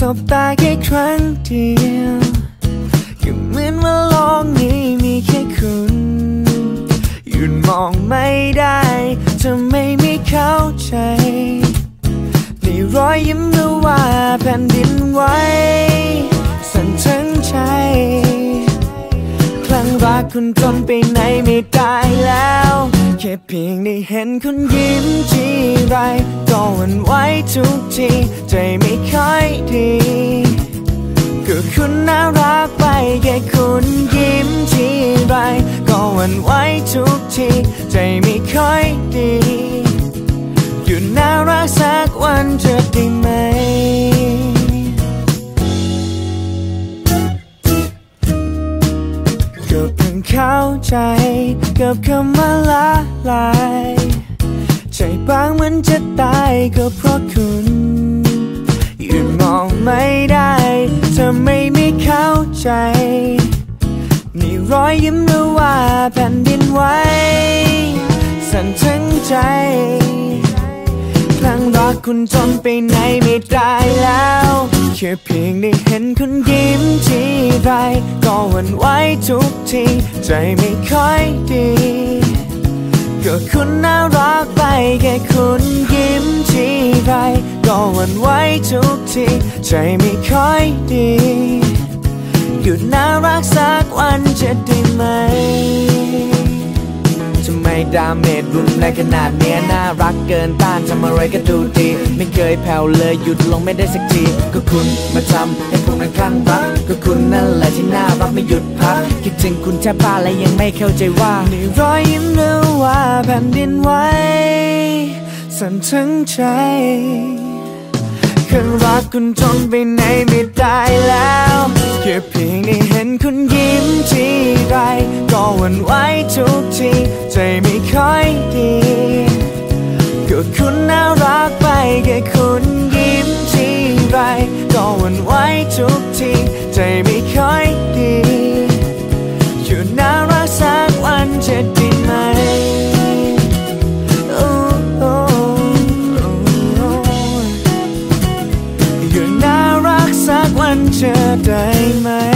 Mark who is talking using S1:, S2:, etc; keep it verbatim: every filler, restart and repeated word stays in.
S1: บตาแค่ครั้งเดียวก็เหมือนว่าโลกนี้มีแค่คุณหยุดมองไม่ได้จะไม่มีเข้าใจในรอยยิ้มหรือว่าแผ่นดินไหวสั่นทั้งใจคลั่งรักคุณจนไปไหนไม่ได้แล้วแค่เพียงได้เห็นคุณยิ้มทีไรก็หวั่นไหวทุกทีใจไม่ค่อยดีก็คุณน่ารักไปแค่คุณยิ้มทีไรก็หวั่นไหวทุกทีใจไม่ค่อยดีหยุดน่ารักสักวันจะได้ไหมก็เพิ่งเข้าใจกับคำว่าละลายใจบางเหมือนจะตายก็เพราะคุณหยุดมองไม่ได้เธอไม่ไม่เข้าใจนี่รอยยิ้มหรือว่าแผ่นดินไหวสั่นทั้งใจคลั่งรักคุณจนไปไหนไม่ได้แล้วแค่เพียงได้เห็นคุณยิ้มทีไรก็หวั่นไหวทุกทีใจไม่ค่อยดีก็คุณน่ารักไปแค่คุณยิ้มทีไรก็หวั่นไหวทุกทีใจไม่ค่อยดีหยุดน่ารักสักวันจะได้ไหมทำไมดาเมจรุนแรงขนาดเนี้ยน่ารักเกินต้านทำอะไรก็ดูดีไม่เคยแผ่วเลยหยุดลงไม่ได้สักทีก็คุณมาทำให้ผมนั้นคลั่งรักก็คุณนั่นแหละที่น่ารักไม่หยุดพักคิดถึงคุณแทบบ้าและยังไม่เข้าใจว่านี่รอยยิ้มหรือว่าแผ่นดินไหวสั่นทั้งใจคลั่งรักคุณจนไปไหนไม่ได้แล้วแค่เพียงได้เห็นคุณยิ้มทีไรก็หวั่นไหวทุกทีใจไม่ค่อยดีก็คุณน่ารักไปแค่คุณยิ้มทีไรก็หวั่นไหวทุกทีใจไม่ค่อยดีหยุดน่ารักสักวันจะได้ไหมหยุดน่ารักสักวันจะได้ไหม